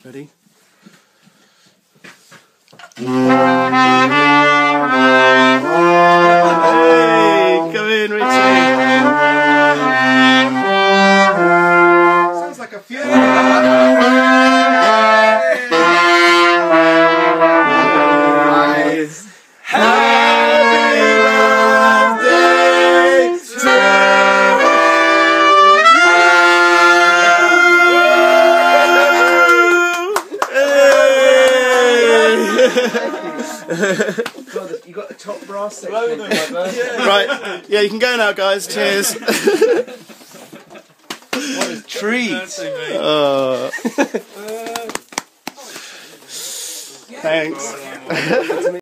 Ready? Hey, come in, Richie. Sounds like a funeral. God, you got the top brass section. Right, yeah, you can go now, guys. Cheers. What a treat! Thanks.